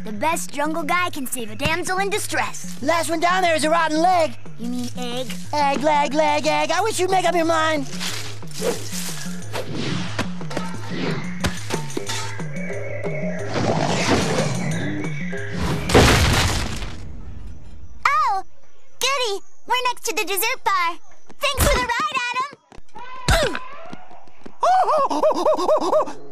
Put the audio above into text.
The best jungle guy can save a damsel in distress. Last one down there is a rotten leg. You mean egg? Egg, leg, egg. I wish you'd make up your mind. Oh, goody. We're next to the dessert bar. Thanks for the ride, Adam.